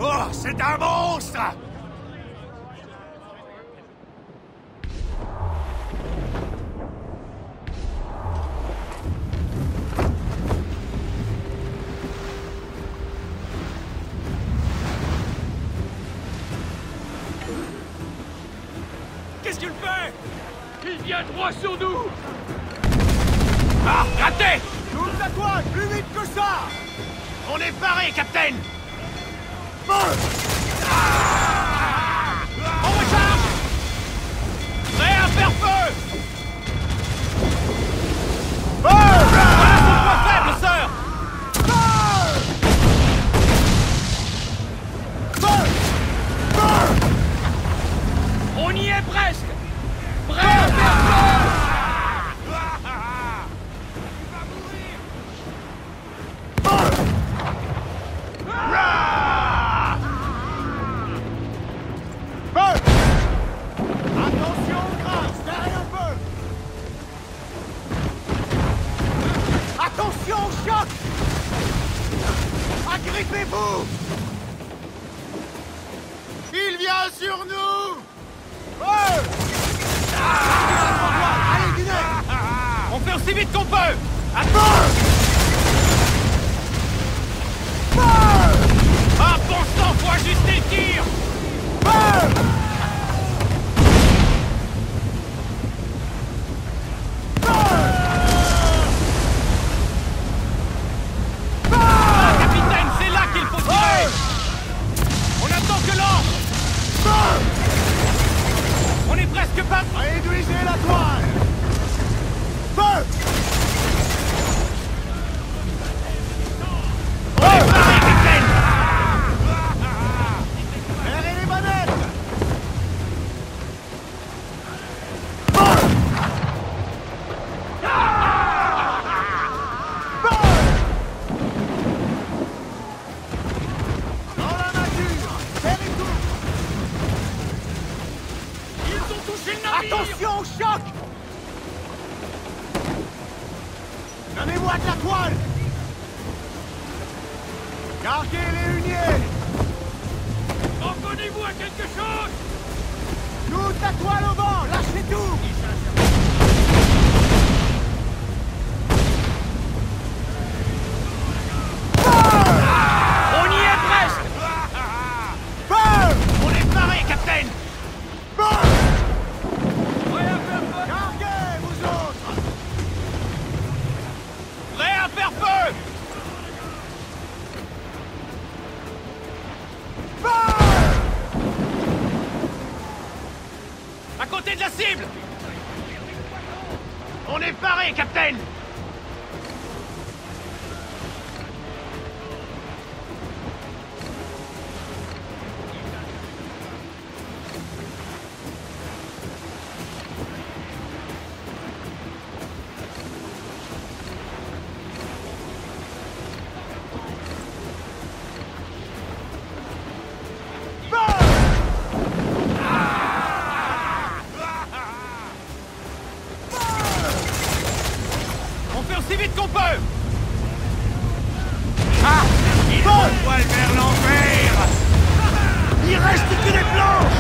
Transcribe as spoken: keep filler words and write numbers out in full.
Oh, c'est un monstre! Qu'est-ce qu'il fait? Il vient droit sur nous! Ah, raté! Toute la toile, plus vite que ça! On est paré, Captain! Feu! Ah! On recharge! Prêt à faire feu! Feu! Voilà son point faible, sœur! Feu! Feu! On y est presque! Prêt à faire feu! Attention au choc! Agrippez-vous! Il vient sur nous! Feu! Ah! Allez, dîner! On fait aussi vite qu'on peut! Feu! Feu! Ah, bon sang, faut ajuster le tir! Feu! Capitaine, c'est là qu'il faut tirer! On attend que l'encre! On est presque pas... Réduisez la toile! Feu! On est paré, Capitaine! Serrez les manettes! Dans la nature! Serrez tout! Ils ont touché le navire! Attention au choc! Donnez-moi de la toile! Carguez les huniers! Revenez-vous à quelque chose! Toute la toile au vent! Lâchez tout! On y est presque! Feu! On est paré, Capitaine! Feu! Carguez, vous autres! Prêt à faire feu! Feu! À côté de la cible! On est paré, Capitaine! On fait aussi vite qu'on peut! Ah! Il Feu! voile vers l'enfer! Il reste que des planches!